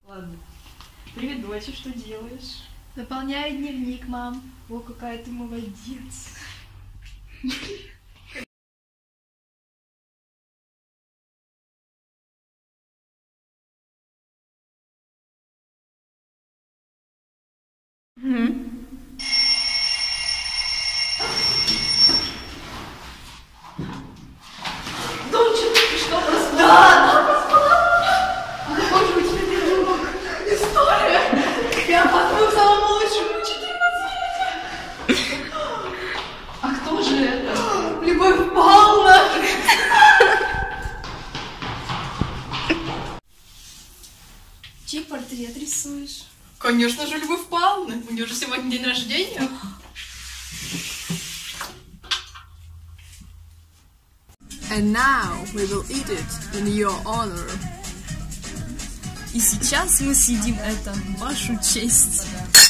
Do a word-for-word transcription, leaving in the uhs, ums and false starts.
Ладно. Привет, доча, что делаешь? Заполняю дневник, мам. О, какая ты молодец. Доча, ты что, проспала? Да, проспала. Какой же у тебя дневник? История. Я по твоему самому лучшему учителю на свете. А кто же это? Любовь Павловна. Чей портрет рисуешь? Конечно же, Любовь Павловна. У нее же сегодня день рождения. And now we will eat it in your honor. И сейчас мы съедим это в вашу честь.